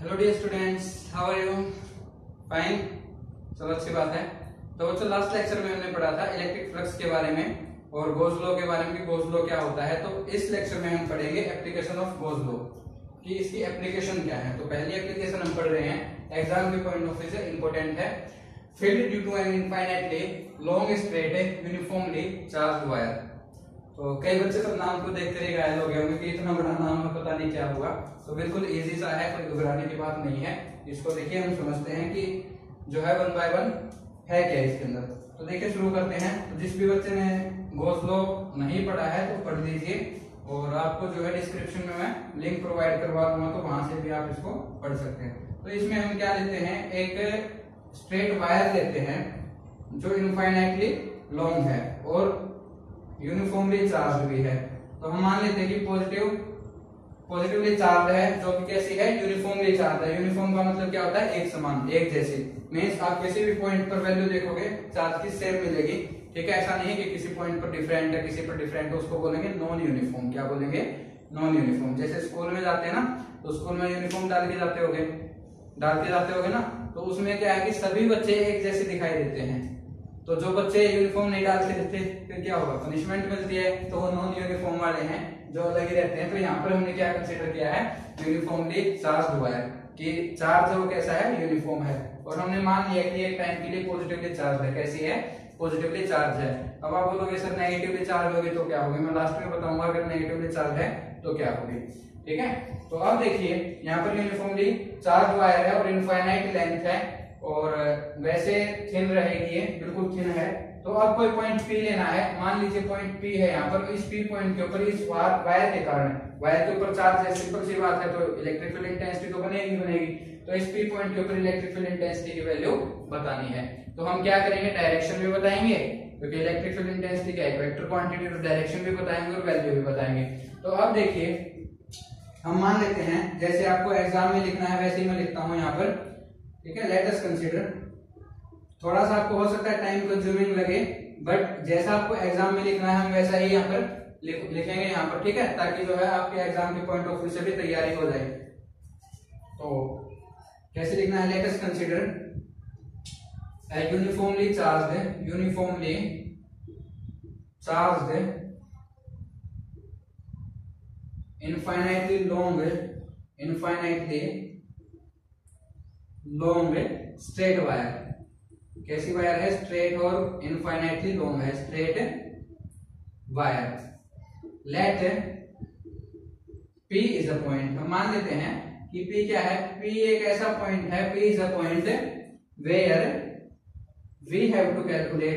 Hello dear students, how are you? Fine, चलो अच्छी बात है। तो बच्चों लास्ट लेक्चर में हमने पढ़ा था इलेक्ट्रिक फ्लक्स के बारे में और गॉस लॉ के बारे में कि गॉस लॉ क्या होता है। तो इस लेक्चर में हम पढ़ेंगे एप्लीकेशन ऑफ गॉस लॉ कि इसकी एप्लीकेशन क्या है। तो पहली एप्लीकेशन हम पढ़ रहे हैं, एग्जाम के पॉइंट ऑफ व्यू से इंपॉर्टेंट है। Field due to an infinitely long straight uniformly charged wire. तो कई बच्चे सब नाम को देखते ही घायल हो गए होंगे कि इतना बड़ा नाम है, पता नहीं क्या हुआ। तो बिल्कुल इजी सा है, कोई घबराने की बात नहीं है। इसको देखिए, हम समझते हैं कि जो है 1 बाय 1 है क्या इसके अंदर। तो देखिए शुरू करते हैं। तो जिस भी बच्चे ने गॉस लॉ नहीं पढ़ा है तो पढ़ लीजिए, और आपको जो है डिस्क्रिप्शन में मैं लिंक प्रोवाइड करवा दूंगा, तो वहां से भी आप इसको पढ़ सकते हैं। तो इसमें हम क्या लेते हैं, एक स्ट्रेट वायर लेते हैं जो इनफाइनाइटली लॉन्ग है और यूनिफॉर्मली चार्ज भी है। तो हम मान लेते हैं कि पॉजिटिवली चार्ज है, जो कि कैसी है, यूनिफॉर्मली चार्ज है। यूनिफॉर्म का मतलब क्या होता है, एक समान, एक जैसी। मींस आप किसी भी पॉइंट पर वैल्यू देखोगे चार्ज की सेम मिलेगी। ठीक है, ऐसा नहीं है कि किसी पॉइंट पर डिफरेंट है, किसी पर डिफरेंट है, उसको बोलेंगे नॉन यूनिफॉर्म। क्या बोलेंगे? Non uniform. जैसे स्कूल में जाते हैं ना, तो स्कूल में यूनिफॉर्म डाल के जाते होगे ना, तो उसमें क्या है कि सभी बच्चे एक जैसे दिखाई देते हैं। तो जो बच्चे यूनिफॉर्म नहीं डाल के देते फिर क्या होगा, पनिशमेंट मिलती है। तो वो नॉन यूनिफॉर्म वाले हैं जो अलग ही रहते हैं। तो यहाँ पर हमने क्या कंसीडर किया है, यूनिफॉर्मली चार्ज्ड वायर, कि चार्ज वो कैसा है, यूनिफॉर्म है। और हमने मान लिया कि एक टाइम के लिए पॉजिटिवली चार्ज है। कैसी है? पॉजिटिवली चार्ज है। अब आप बोलोगे सर नेगेटिवली चार्ज होगी तो क्या होगी, मैं लास्ट में बताऊंगा अगर नेगेटिवली चार्ज है तो क्या होगी। ठीक है, तो अब देखिए यहाँ पर यूनिफॉर्मली चार्ज वायर है और इनफाइनाइट लेंथ है, और वैसे थिन रहेगी, ये बिल्कुल थिन है। तो अब कोई पॉइंट P लेना है। मान लीजिए पॉइंट P है यहाँ पर। इस P पॉइंट के ऊपर इस वायर के कारण, वायर के ऊपर चार्ज है, सिंपल सी बात है, तो इलेक्ट्रिक फील्ड इंटेंसिटी तो बनेगी। तो इस P पॉइंट के ऊपर इलेक्ट्रिक फील्ड इंटेंसिटी की वैल्यू बतानी है। तो हम क्या करेंगे, डायरेक्शन भी बताएंगे, क्योंकि इलेक्ट्रिक फील्ड इंटेंसिटी क्या है, वेक्टर क्वांटिटी, तो डायरेक्शन भी बताएंगे और वैल्यू भी बताएंगे। तो अब देखिए हम मान लेते हैं, जैसे आपको एग्जाम में लिखना है वैसे ही मैं लिखता हूँ यहाँ पर। ठीक है, लेट अस कंसीडर। थोड़ा सा आपको हो सकता है टाइम कंज्यूमिंग लगे, बट जैसा आपको एग्जाम में लिखना है हम वैसा ही यहाँ पर लिखेंगे यहाँ पर। ठीक है, ताकि जो है आपके एग्जाम के पॉइंट ऑफ व्यू से भी तैयारी हो जाए। तो कैसे लिखना है, let us consider uniformly charged infinitely long straight wire. कैसी वायर है? स्ट्रेट और इनफाइनाइटली लॉन्ग है, straight wire. Let P is a point. हम मान लेते हैं कि P क्या है, P एक ऐसा पॉइंट है, P is a point where we have to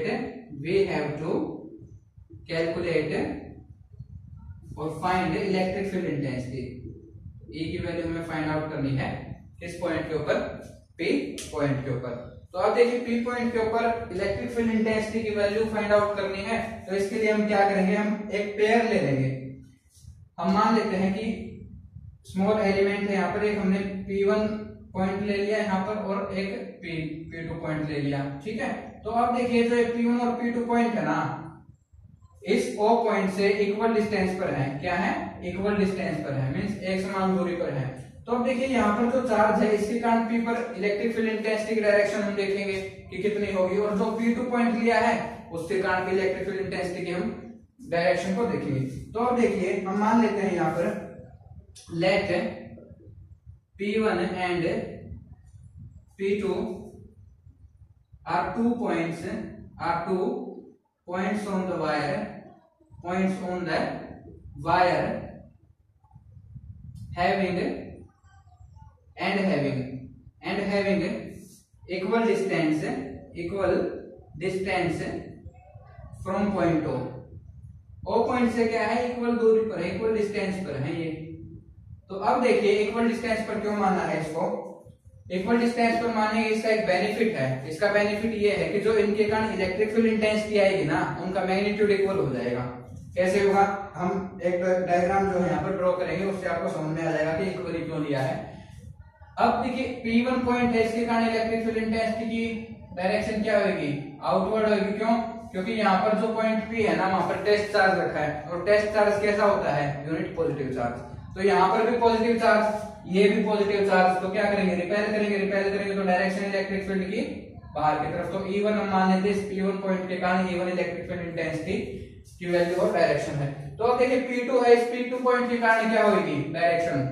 calculate और find electric field intensity. E की वैल्यू हमें फाइंड आउट करनी है किस पॉइंट के ऊपर, P पॉइंट के ऊपर। तो अब देखिए P पॉइंट के ऊपर इलेक्ट्रिक फील्ड इंटेंसिटी की वैल्यू फाइंड आउट करनी है। तो इसके लिए हम क्या करेंगे, हम एक पेयर ले लेंगे। हम मान लेते हैं कि स्मॉल एलिमेंट है यहाँ पर, एक हमने P1 पॉइंट ले लिया यहाँ पर और एक P2 पॉइंट ले लिया। ठीक है, तो अब देखिए जो P1 और P2 पॉइंट है ना, इस O पॉइंट से इक्वल डिस्टेंस पर है। क्या है? इक्वल डिस्टेंस पर है, मींस एक समान दूरी पर है। तो अब देखिए यहाँ पर जो चार्ज है इसके कारण P पर इलेक्ट्रिक फील्ड इंटेंसिटी की डायरेक्शन हम देखेंगे कि कितनी होगी, और जो P2 पॉइंट लिया है उसके कारण भी इलेक्ट्रिक फील्ड इंटेंसिटी की हम डायरेक्शन को देखेंगे। तो अब देखिए हम मान लेते हैं यहाँ पर let P1 and P2 are two points on the wire having equal distance from point O point से क्या है, इक्वल दूरी पर है, इक्वल डिस्टेंस पर है ये। तो अब देखिए इक्वल डिस्टेंस पर क्यों माना है इसको, इक्वल डिस्टेंस पर मानेंगे, इसका एक बेनिफिट है। इसका बेनिफिट ये है कि जो इनके कारण इलेक्ट्रिक फील्ड इंटेंसिटी आएगी ना, उनका मैग्नीट्यूड इक्वल हो जाएगा। कैसे होगा, हम एक डायग्राम जो है यहाँ पर ड्रॉ करेंगे, उससे आपको समझ में आ जाएगा कि इक्वली क्यों लिया है। अब देखिए P1 पॉइंट है, इसके कारण इलेक्ट्रिक फील्ड इंटेंसिटी की डायरेक्शन क्या होगी, आउटवर्ड होगी। क्यों? क्योंकि यहाँ पर जो पॉइंट P है ना, वहां पर टेस्ट चार्ज रखा है, और टेस्ट चार्ज कैसा होता है, यूनिट पॉजिटिव चार्ज। तो यहाँ पर भी पॉजिटिव चार्ज, ये भी पॉजिटिव चार्ज, तो क्या करेंगे, रिपेल करेंगे तो डायरेक्शन इलेक्ट्रिक फील्ड की बाहर की तरफ। तो E1 हम मान लेते हैं, P1 पॉइंट के कारण E1 इलेक्ट्रिक फील्ड इंटेंसिटी की वैल्यू और डायरेक्शन है। तो अब देखिए P2 है, इस P2 पॉइंट के कारण क्या होगी, डायरेक्शन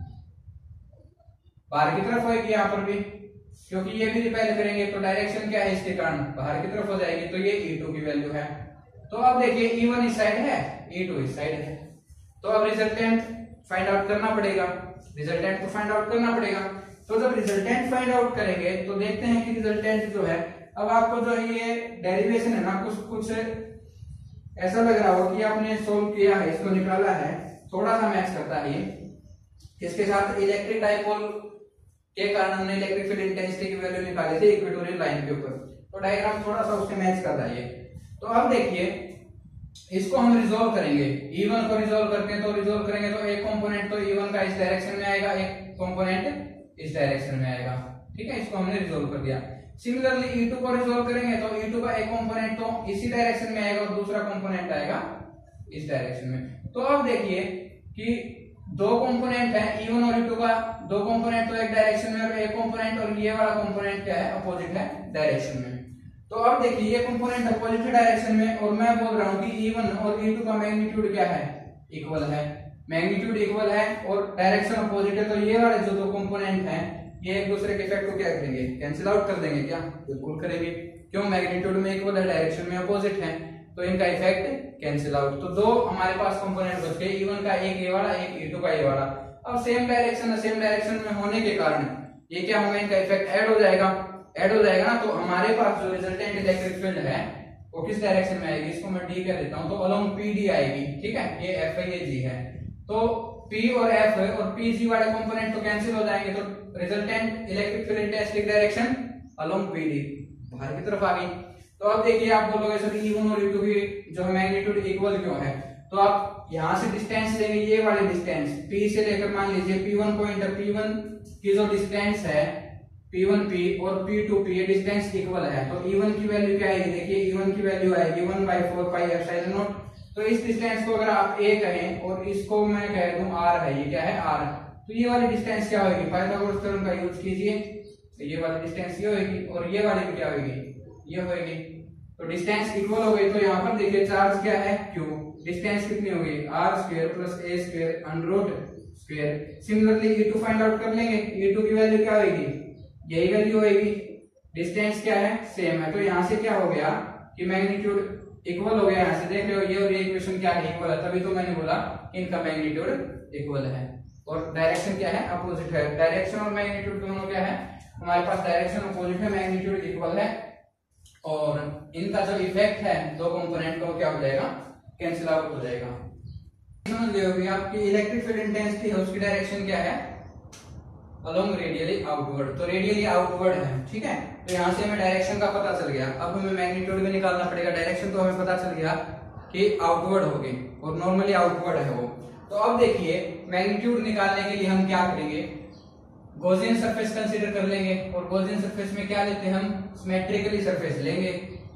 बाहर की तरफ होगी यहाँ पर भी, क्योंकि ये भी रिपेल करेंगे तो डायरेक्शन क्या है इसके कारण बाहर की तरफ हो जाएगी। तो ये E2 की वैल्यू है। तो अब देखिए E1 इस साइड है, E2 इस साइड है। तो अब रिजल्टेंट फाइंड आउट करना पड़ेगा, तो जब रिजल्टेंट फाइंड आउट करेंगे तो देखते हैं कि रिजल्टेंट जो है, अब आपको जो ये डेरिवेशन है ना, कुछ ऐसा लग रहा हो कि आपने सोल्व किया है, इसको निकाला है, थोड़ा सा मैच करता है ये इसके साथ इलेक्ट्रिक डाइपोल के कारण हमने इलेक्ट्रिक फील्ड इंटेंसिटी की वैल्यू निकाली थी इक्वेटोरियल लाइन के ऊपर, तो डायग्राम थोड़ा सा उससे मैच कर रहा है। तो अब देखिए इसको हम रिजोल्व करेंगे, E1 को रिजोल्व करेंगे तो एक कंपोनेंट तो E1 का इस डायरेक्शन में आएगा, एक कंपोनेंट इस डायरेक्शन में आएगा, ठीक है, इसको हमने रिजोल्व कर दिया। सिमिलरली E2 को रिजोल्व करेंगे तो E2 का एक कंपोनेंट तो इसी डायरेक्शन में आएगा और दूसरा कंपोनेंट आएगा इस डायरेक्शन में। तो अब देखिए कि दो कंपोनेंट है E1 और E2 का, दो कंपोनेंट तो एक डायरेक्शन में और एक कंपोनेंट, और ये वाला कंपोनेंट क्या है, अपोजिट है डायरेक्शन में। तो अब देखिए ये कंपोनेंट अपोजिट डायरेक्शन में, और मैं बोल रहा हूं कि E1 और E2 का मैग्नीट्यूड क्या है, इक्वल है, मैग्नीट्यूड इक्वल है और डायरेक्शन अपोजिट है। तो ये वाले जो दो कंपोनेंट हैं ये एक दूसरे के इफेक्ट को क्या करेंगे, कैंसिल आउट कर देंगे क्या, बिल्कुल करेंगे, क्यों, मैग्नीट्यूड में इक्वल है, डायरेक्शन में अपोजिट है, तो इनका इफेक्ट कैंसिल आउट। तो दो हमारे पास कंपोनेंट बच गए, E1 का एक ये वाला, एक E2 का ये वाला। अब सेम डायरेक्शन में होने के कारण ये क्या होगा, इनका इफेक्ट ऐड हो जाएगा ना। तो हमारे पास जो रिजल्टेंट इलेक्ट्रिक फील्ड है वो किस डायरेक्शन में आएगी, इसको मैं D कह देता हूं, तो अलोंग PD आएगी, ठीक है, ये F है, ये G है। तो P और F और PG वाले कंपोनेंट तो कैंसिल हो जाएंगे, तो resultant electric field intensity direction along PD बाहर की तरफ आ गई। तो अब देखिए आप बोलोगे सर E1 और E2 की जो मैग्नीट्यूड इक्वल क्यों है, तो आप यहां से डिस्टेंस लेंगे, ये वाले डिस्टेंस P से लेकर मान लीजिए P1 पॉइंट, P1 की जो डिस्टेंस है P1P और P2P ये डिस्टेंस इक्वल है। तो E1 की वैल्यू क्या आएगी, देखिए E1 की वैल्यू आएगी 1/4 पाई एप्सिलॉन नॉट। तो इस डिस्टेंस को अगर आप A कहें और इसको मैं कह दूं R है, ये क्या है R, तो ये वाली डिस्टेंस क्या होगी, पाइथागोरस थ्योरम का यूज कीजिए, तो ये वाली डिस्टेंस ये होगी और ये वाली भी क्या होगी, ये होगी। तो डिस्टेंस इक्वल हो गई। तो यहाँ पर देखिए चार्ज क्या है, Q, डिस्टेंस कितनी होगी, R² + A² √² similarly E2 find out कर लेंगे, E2 की वैल्यू क्या होगी, यही वैल्यू होगी, डिस्टेंस क्या है, सेम है। तो यहाँ से क्या हो गया कि मैग्नीट्यूड इक्वल हो गया, यहाँ से देख रहे हो ये और ये इक्वेशन क्या है, इक्वल है, तभी तो मैंने बोला इनका मैग्नीट्यूड इक्वल है। और डायरेक्शन क्या है, अपोजिट है। डायरेक्शन और मैग्नीट्यूड दोनों क्या है, हमारे पास डायरेक्शन अपोजिट है, मैग्नीट्यूड इक्वल है, और इनका जो इफेक्ट है दो कंपोनेंट का क्या हो जाएगा, कैंसिल आउट हो जाएगा। समझ गए होगी आपकी इलेक्ट्रिक फील्ड इंटेंसिटी है, उसकी डायरेक्शन क्या है, अलोंग रेडियली आउटवर्ड। तो रेडियली आउटवर्ड है, ठीक है। तो यहाँ से हमें डायरेक्शन का पता चल गया। अब हमें मैग्नीट्यूड भी निकालना पड़ेगा। डायरेक्शन तो हमें पता चल गया कि आउटवर्ड होगी और नॉर्मली आउटवर्ड है वो। तो अब देखिए मैग्नीट्यूड निकालने के लिए हम क्या करेंगे, गॉसियन सरफेस कंसीडर कर लेंगे, और गॉसियन सरफेस में क्या लेते हैं हम, सिमेट्रिकली सरफेस लेंगे।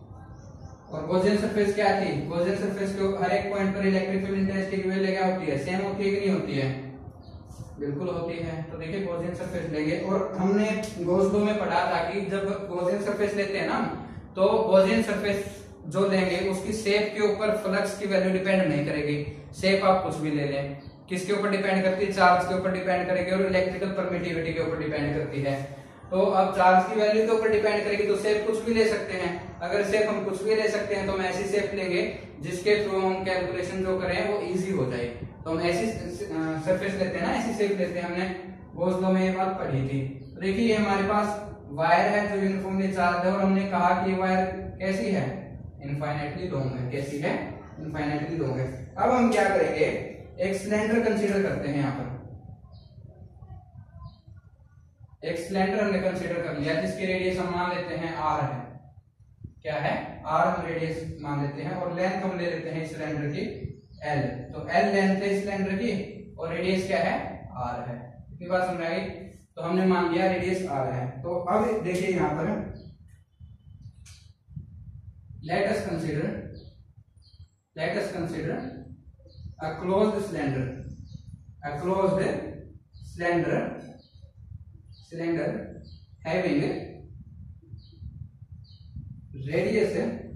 और गॉसियन सरफेस क्या थी, गॉसियन सरफेस के हर एक पॉइंट पर इलेक्ट्रिक फील्ड इंटेंसिटी की वैल्यू क्या होती है, सेम होती है कि नहीं होती है, बिल्कुल होती है। तो देखिए गॉसियन सरफेस लेंगे, और हमने गॉस लॉ में पढ़ा था कि जब गॉसियन सरफेस लेते हैं ना, तो गॉसियन सरफेस जो लेंगे उसकी शेप के ऊपर फ्लक्स की वैल्यू डिपेंड नहीं करेगी। शेप आप कुछ भी ले लें, किसके ऊपर डिपेंड करती है, चार्ज के ऊपर डिपेंड करेगी और इलेक्ट्रिकल परमिटिविटी के ऊपर डिपेंड करती है। तो अब चार्ज की वैल्यू के ऊपर डिपेंड करेगी, तो शेप कुछ भी ले सकते हैं। अगर शेप हम कुछ भी ले सकते हैं तो हम ऐसी शेप लेंगे जिसके थ्रू हम कैलकुलेशन जो करें वो इजी हो जाए। तो हम ऐसी सरफेस लेते हैं ना, ऐसी शेप लेते हैं, हमने गॉस लॉ में ये बात पढ़ी थी। तो देखिए ये हमारे पास वायर है जो यूनिफॉर्मली चार्ज है, और हमने कहा कि वायर कैसी है, इनफाइनाइटली लॉन्ग है। कैसी है, इनफाइनाइटली लॉन्ग है। अब हम क्या करेंगे, एक सिलेंडर कंसीडर करते हैं। यहाँ पर एक सिलेंडर हमने कंसीडर कर लिया जिसकी रेडियस हम मान लेते हैं r है। क्या है, r हम रेडियस मान लेते हैं, और लेंथ हम ले लेते हैं सिलेंडर की l। तो l लेंथ है सिलेंडर की और रेडियस क्या है, r है। इतनी बात समझ आई। तो हमने मान लिया रेडियस r है। तो अब देखिए यहाँ पर let us consider a closed cylinder a closed cylinder having radius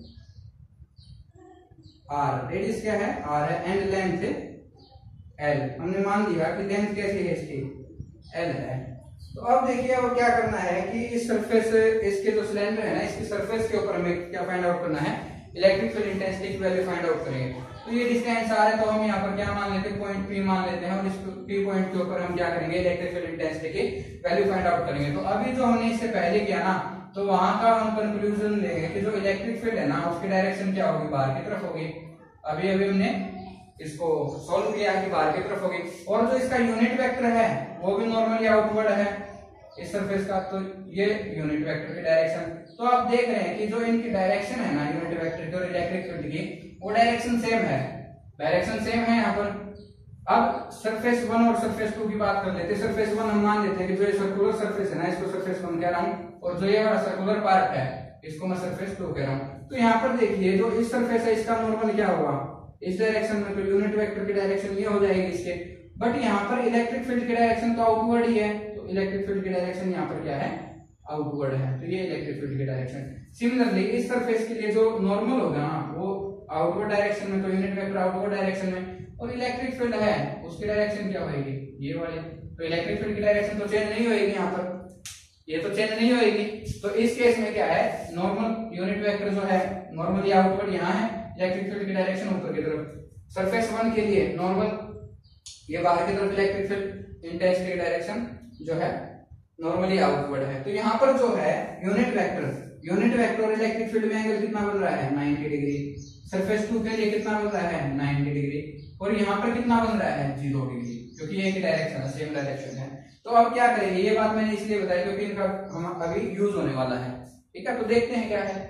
r, radius क्या है r है, एंड लेंथ l। हमने मान लिया कि लेंथ कैसी है इसकी l है। तो अब देखिए वो क्या करना है कि इस सरफेस, इसके जो सिलेंडर है ना, इसकी सरफेस के ऊपर हमें क्या फाइंड आउट करना है, इलेक्ट्रिक फील्ड इंटेंसिटी की वैल्यू फाइंड आउट करेंगे। तो ये डिस्टेंस r है, तो हम यहाँ पर क्या मान लेते हैं, पॉइंट P मान लेते हैं, और इस P पॉइंट के ऊपर हम क्या करेंगे, इलेक्ट्रिक फील्ड इंटेंसिटी की वैल्यू फाइंड आउट करेंगे। तो अभी जो हमने इससे पहले किया ना, तो वहां का हम कंक्लूजन लेंगे कि जो इलेक्ट्रिक फील्ड है ना, उसकी डायरेक्शन क्या होगी, बाहर की तरफ होगी। अभी हमने इसको सॉल्व किया कि बाहर की तरफ होगी, और जो इसका यूनिट वेक्टर है वो भी नॉर्मली आउटवर्ड है इस सरफेस का, तो ये यूनिट वेक्टर की डायरेक्शन। तो आप देख रहे हैं कि जो इनकी डायरेक्शन है ना, यूनिट वेक्टर की और इलेक्ट्रिक फील्ड की, वो डायरेक्शन सेम है, डायरेक्शन सेम है यहाँ पर। अब सरफेस 1 और सरफेस 2 की बात कर लेते हैं। सरफेस 1 हम मान लेते हैं कि जो ये सर्कुलर सरफेस है ना, इसको सरफेस 1 कह रहा हूँ, और जो ये वाला सर्कुलर पार्ट है इसको मैं सरफेस 2 कह रहा हूँ। तो यहाँ पर देखिए जो इस सरफेस है इसका नॉर्मल क्या हुआ, इस डायरेक्शन में, तो यूनिट वेक्टर की डायरेक्शन ये हो जाएगी इसके। बट यहाँ पर इलेक्ट्रिक फील्ड की डायरेक्शन तो आउटवर्ड ही है, तो इलेक्ट्रिक फील्ड की डायरेक्शन यहाँ पर क्या है, आउटवर्ड है, तो ये इलेक्ट्रिक फील्ड की डायरेक्शन। सिमिलरली इस सरफेस के लिए जो नॉर्मल होगा ना, वो आउटवर्ड डायरेक्शन में, तो यूनिट वेक्टर आउटवर्ड डायरेक्शन में, और इलेक्ट्रिक फील्ड है उसकी डायरेक्शन क्या होगी, ये वाली। तो इलेक्ट्रिक फील्ड की डायरेक्शन तो चेंज नहीं होगी यहाँ पर, ये तो चेंज नहीं होगी। तो इस केस में क्या है, नॉर्मल यूनिट वेक्टर जो है नॉर्मली आउटवर्ड यहाँ है, इलेक्ट्रिक फील्ड की डायरेक्शन ऊपर की तरफ। सरफेस 1 के लिए नॉर्मल ये बाहर की तरफ, इलेक्ट्रिक फील्ड इंटेंसिटी की डायरेक्शन जो है नॉर्मली आउटवर्ड है। तो यहाँ पर जो है यूनिट वेक्टर और इलेक्ट्रिक फील्ड में एंगल कितना बन रहा है, 90 डिग्री। सरफेस 2 के लिए कितना बन रहा है, 90 डिग्री, और यहाँ पर कितना बन रहा है, 0 डिग्री, क्योंकि ये डायरेक्शन है, सेम डायरेक्शन है। तो अब क्या करेंगे, ये बात मैंने इसलिए बताई क्योंकि इनका हम अभी यूज होने वाला है, ठीक है। तो देखते हैं क्या है,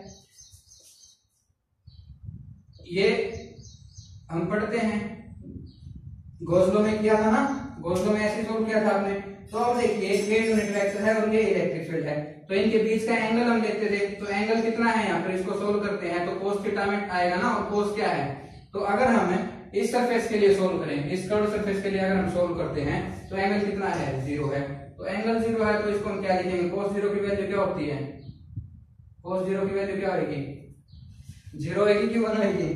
ये हम पढ़ते हैं, गोसलो में किया था ना, गोसलो में ऐसे सोल्व किया था आपने। तो अब देखिए ये यूनिट वेक्टर है और ये इलेक्ट्रिक फील्ड है, तो इनके बीच का एंगल हम लेते थे। तो एंगल कितना है यहाँ पर, इसको सोल्व करते हैं तो कोस थीटा में आएगा ना, और कोस क्या है। तो अगर हम इस सरफेस के लिए सोल्व करें, इस कर्व सरफेस के लिए अगर हम सोल्व करते हैं, तो एंगल कितना है, 0 है। तो एंगल 0 है, तो इसको हम क्या लिखेंगे, cos 0 की वैल्यू क्या होती है, cos 0 की वैल्यू क्या होगी, 0 होगी कि 1 होगी,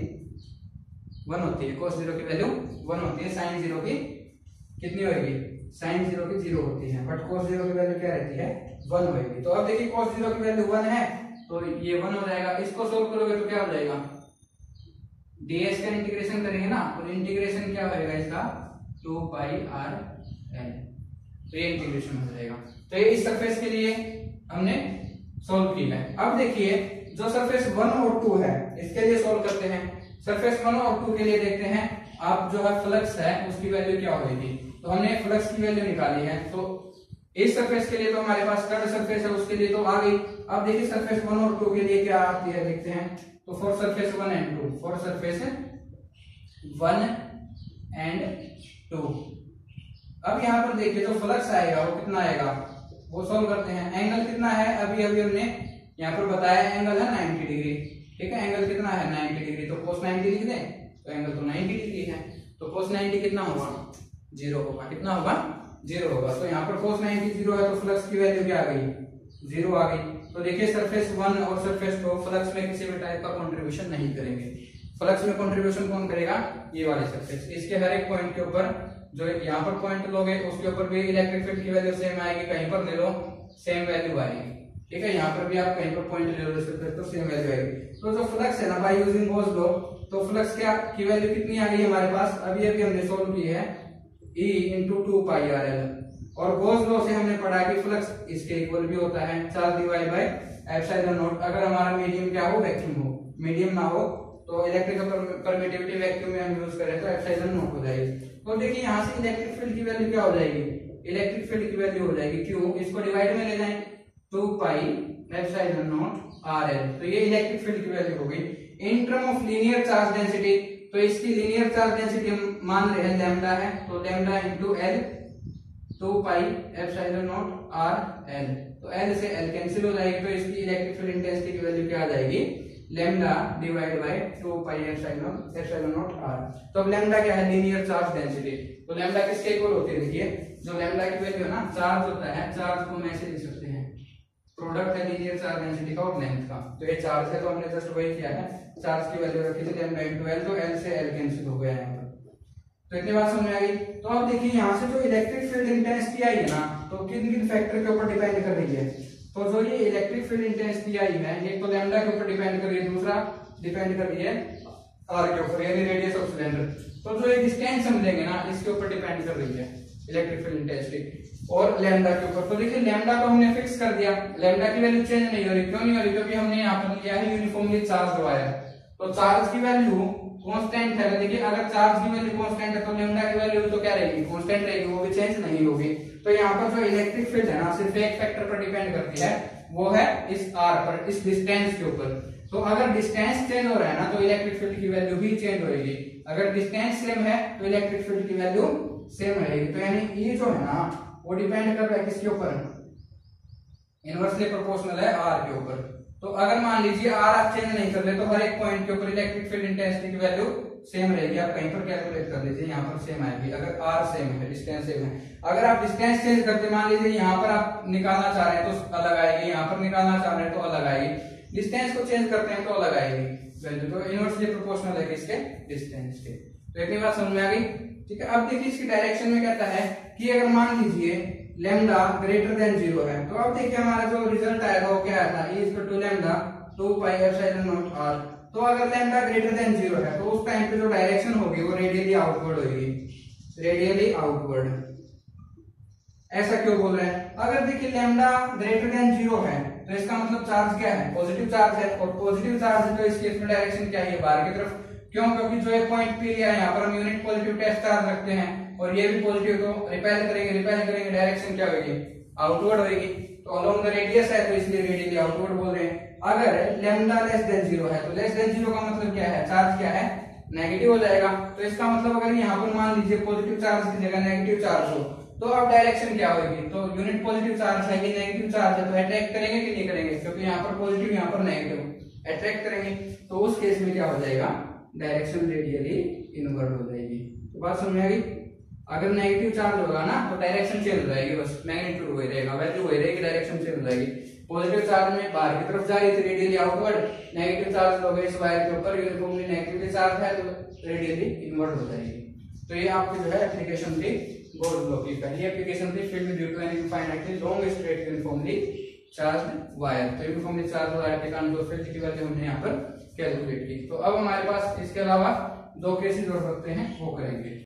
1 होती है। cos 0 की वैल्यू 1 होती है। sin 0 की कितनी होगी, sin 0 की 0 होती है, बट cos 0 की वैल्यू क्या रहती है, 1 होगी। तो अब देखिए cos 0 की वैल्यू 1 है, तो ये 1 हो जाएगा। इसको सोल्व करोगे तो क्या हो जाएगा, ds का इंटीग्रेशन करेंगे ना, तो इंटीग्रेशन क्या होगा इसका, 2 पाई r l, तो ये इंटीग्रेशन हो जाएगा। तो ये इस सरफेस के लिए हमने सोल्व किया है। अब देखिए जो सरफेस 1 और 2 है, इसके लिए सोल्व करते हैं। सरफेस 1 और 2 के लिए देखते हैं, आप जो है फ्लक्स है उसकी वैल्यू क्या होगी। तो हमने फ्लक्स की वैल्यू निकाली है, तो इस सरफेस के लिए तो हमारे पास कर्व सरफेस है, उसके लिए तो आ गई। अब देखिए सरफेस 1 और 2 के लिए क्या आती है, देखते हैं। तो for surface 1 and 2, for surface 1 and 2, अब यहाँ पर देखिए जो फ्लक्स आएगा वो कितना आएगा, वो सोल्व करते हैं। एंगल कितना है, अभी हमने यहाँ पर बताया, एंगल है 90 डिग्री, ठीक है। एंगल कितना है, 90 डिग्री, तो cos 90 लिख दें, तो एंगल तो 90 डिग्री है। तो cos 90 कितना होगा, 0 होगा, कितना होगा, 0 होगा। तो यहाँ पर cos 90 0 है, तो फ्लक्स की वैल्यू क्या आ गई, 0 आ गई। तो देखिए सरफेस 1 और सरफेस 2 फ्लक्स में किसी भी टाइप का कंट्रीब्यूशन नहीं करेंगे। फ्लक्स में कंट्रीब्यूशन कौन करेगा, ये वाले सरफेस। इसके हर एक पॉइंट के ऊपर, जो यहाँ पर पॉइंट लोगे उसके ऊपर भी इलेक्ट्रिक फील्ड की वैल्यू सेम आएगी, कहीं पर ले लो सेम वैल्यू आएगी, ठीक है। यहाँ पर भी आप कहीं पर पॉइंट ले लो सरफेस, तो सेम वैल्यू आएगी। तो जो फ्लक्स है ना, बाय यूजिंग गॉस लॉ, तो फ्लक्स क्या की वैल्यू कितनी आ गई हमारे पास, अभी हमने सोल्व की है, E × 2 पाई r l। और गॉस लॉ से हमने पढ़ा कि फ्लक्स इसके इक्वल भी होता है charge divide by epsilon naught. अगर हमारा मीडियम क्या हो, वैक्यूम हो, मीडियम ना हो तो इलेक्ट्रिकल परमिटिविटी वैक्यूम में हम यूज करें तो एप्सिलॉन नॉट हो जाएगी। तो देखिए यहाँ से इलेक्ट्रिक फील्ड की वैल्यू क्या हो जाएगी, इलेक्ट्रिक फील्ड की वैल्यू हो जाएगी Q, इसको डिवाइड में ले जाएं 2 pi epsilon naught r l, तो ये इलेक्ट्रिक फील्ड की वैल्यू हो गई। In term of linear charge density, तो इसकी लीनियर चार्ज डेंसिटी हम मान रहे हैं लैम्डा है, तो lambda into l 2 pi epsilon naught r l, तो l से l कैंसिल हो जाएगी, तो इसकी इलेक्ट्रिक फील्ड इंटेंसिटी की वैल्यू क्या आ जाएगी, lambda divide by 2 pi epsilon naught r। तो अब लैम्डा क्या है, लीनियर चार्ज डेंसिटी। तो लैम्डा किसके इक्वल होती है, देखिए जो लैम्डा की वैल्यू है ना, चार्ज होता है, चार्ज को हम ऐसे लिख सकते हैं, प्रोडक्ट है लीनियर चार्ज डेंसिटी का और लेंथ का। तो ये चार्ज है तो हमने जस्ट वही किया है, चार्ज की वैल्यू रखी थी लैम्डा इनटू एल, तो एल से एल कैंसिल हो गया यहाँ पर। तो इतनी बात समझ में आ गई। तो अब देखिए यहाँ से जो इलेक्ट्रिक फील्ड इंटेंसिटी आई है ना, तो किन किन फैक्टर के ऊपर डिपेंड कर रही है। तो जो ये इलेक्ट्रिक फील्ड इंटेंसिटी आई है, एक तो लैम्डा के ऊपर डिपेंड कर रही है, दूसरा डिपेंड कर रही है आर के ऊपर, यानी रेडियस ऑफ सिलेंडर। तो जो ये डिस्टेंस हम लेंगे ना, इसके ऊपर डिपेंड कर रही है इलेक्ट्रिक फील्ड इंटेंसिटी, और लैम्डा के ऊपर। तो देखिए लैम्डा को हमने फिक्स कर दिया, लैम्डा की वैल्यू चेंज नहीं हो रही। क्यों नहीं हो रही? क्योंकि हमने यहाँ पर लिया है यूनिफॉर्मली चार्ज वायर। तो चार्ज की वैल्यू कांस्टेंट है। देखिए अगर चार्ज की वैल्यू कांस्टेंट है तो लैम्डा की वैल्यू तो क्या रहेगी, कांस्टेंट रहेगी, वो भी चेंज नहीं होगी। तो यहाँ पर जो इलेक्ट्रिक फील्ड है ना, सिर्फ एक फैक्टर पर डिपेंड करती है, वो है इस आर पर, इस डिस्टेंस के ऊपर। तो अगर डिस्टेंस चेंज हो रहा है ना, तो इलेक्ट्रिक फील्ड की वैल्यू भी चेंज होगी। अगर डिस्टेंस सेम है तो इलेक्ट्रिक फील्ड की वैल्यू सेम रहेगी। तो यानी ये जो है ना, वो डिपेंड कर रहा है किसके ऊपर, इनवर्सली प्रोपोर्शनल है आर के ऊपर। तो अगर मान लीजिए आर आप चेंज नहीं कर रहे, तो हर एक पॉइंट के ऊपर इलेक्ट्रिक फील्ड इंटेंसिटी की वैल्यू सेम रहेगी। आप कहीं पर कैलकुलेट कर लीजिए, यहाँ पर सेम आएगी अगर आर सेम है, डिस्टेंस सेम है। अगर आप डिस्टेंस चेंज करते, मान लीजिए यहाँ पर आप निकालना चाह रहे हैं तो अलग आएगी, यहाँ पर निकालना चाह रहे हैं तो अलग आएगी। डिस्टेंस को चेंज करते हैं तो अलग आएगी वैल्यू। तो इनवर्सली प्रोपोर्शनल है किसके, डिस्टेंस के। तो इतनी बात समझ में आ गई, ठीक है। अब देखिए इसकी डायरेक्शन में कहता है कि अगर मान लीजिए लैम्डा ग्रेटर देन 0 है, तो अब देखिए हमारा जो रिजल्ट आएगा वो क्या आया था, E equal to lambda 2 pi epsilon naught r. तो अगर लैम्डा ग्रेटर देन 0 है, तो उस टाइम पे जो डायरेक्शन होगी वो रेडियली आउटवर्ड होगी, रेडियली आउटवर्ड। ऐसा क्यों बोल रहे हैं? अगर देखिए लैम्डा ग्रेटर देन 0 है, तो इसका मतलब चार्ज क्या है, पॉजिटिव चार्ज है, और पॉजिटिव चार्ज है तो इस केस में डायरेक्शन क्या है, बाहर की तरफ। क्यों? क्योंकि जो एक पॉइंट पी लिया है, यहाँ पर हम यूनिट पॉजिटिव टेस्ट चार्ज रखते हैं, और ये भी पॉजिटिव, तो रिपेल करेंगे, डायरेक्शन क्या होगी, आउटवर्ड होगी। तो अलोंग द रेडियस है, तो इसलिए रेडियली आउटवर्ड बोल रहे हैं। अगर लैम्डा लेस देन 0 है, तो लेस देन 0 का मतलब क्या है, चार्ज क्या है, नेगेटिव हो जाएगा। तो इसका मतलब अगर यहाँ पर मान लीजिए पॉजिटिव चार्ज की जगह नेगेटिव चार्ज हो, तो अब डायरेक्शन क्या होगी, तो यूनिट पॉजिटिव चार्ज है कि नेगेटिव चार्ज है, तो अट्रैक्ट करेंगे कि नहीं करेंगे, क्योंकि यहाँ पर पॉजिटिव यहाँ पर नेगेटिव, अट्रैक्ट करेंगे। तो उस केस में क्या हो जाएगा, डायरेक्शन रेडियली इनवर्ट हो जाएगी। तो बात समझ में आ गई। अगर नेगेटिव चार्ज होगा ना, तो डायरेक्शन चेंज हो जाएगी, बस मैग्नीट्यूड वही रहेगा, वैल्यू वही रहेगी, डायरेक्शन चेंज हो जाएगी। पॉजिटिव चार्ज में बाहर की तरफ जा रही थी रेडियली आउटवर्ड, नेगेटिव चार्ज हो गई इस वायर के ऊपर, यूनिफॉर्मली नेगेटिव चार्ज है तो रेडियली इनवर्ट हो जाएगी। तो ये आपकी जो है एप्लीकेशन थी गोल्ड लॉ की, पहली एप्लीकेशन थी field due to any infinitely long straight uniformly charge wire. तो यूनिफॉर्मली चार्ज वायर के कारण जो फील्ड की वैल्यू हमने यहाँ पर कैलकुलेट की। तो अब हमारे पास इसके अलावा दो केसेस हो सकते हैं, वो करेंगे।